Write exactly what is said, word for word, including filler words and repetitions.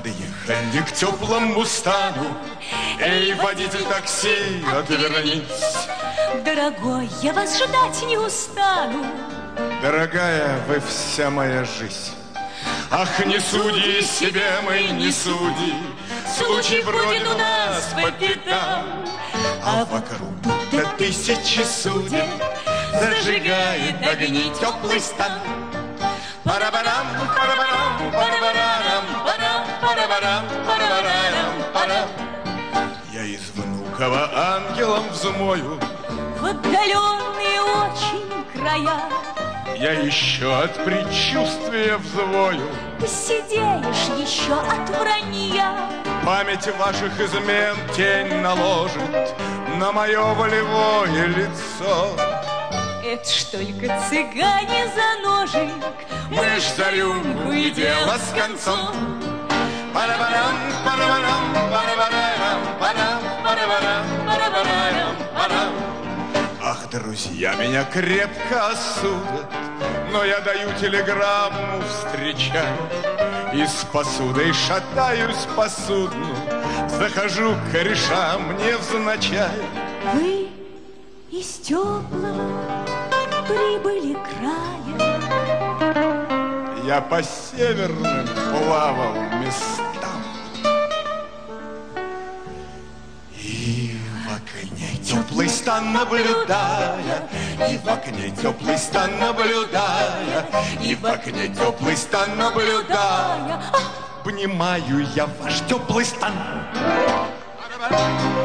Подъехали к теплому стану. Эй, водитель такси, отвернись. Дорогой, я вас ждать не устану. Дорогая, вы вся моя жизнь. Ах, не суди себе мы, не суди. Случай бродит у нас по пятам, а вокруг будто тысячи судеб зажигает огни теплый стан. Пара-барам, пара-барам, пара-барам, пара, пара-барам, пара-барам, пара. Я из Внуково ангелом взмою в отдаленные очень края. Я еще от предчувствия взвою. Посидеешь еще от вранья. Память ваших измен тень наложит на мое волевое лицо. Это ж только цыгане за ножик, мы ж за рюмку и дело с концом. Пара-барам, пара-барам, пара-барам, пара, пара-барам, пара-барам, пара. Ах, друзья меня крепко осудят, но я даю телеграмму встречать. И с посудой шатаюсь посудну, захожу к корешам невзначай. Вы из теплого прибыли края. Я по северным плавал местам. И в окне теплый стан наблюдая, и в окне теплый стан наблюдая, и в окне теплый стан наблюдая, обнимаю я ваш теплый стан.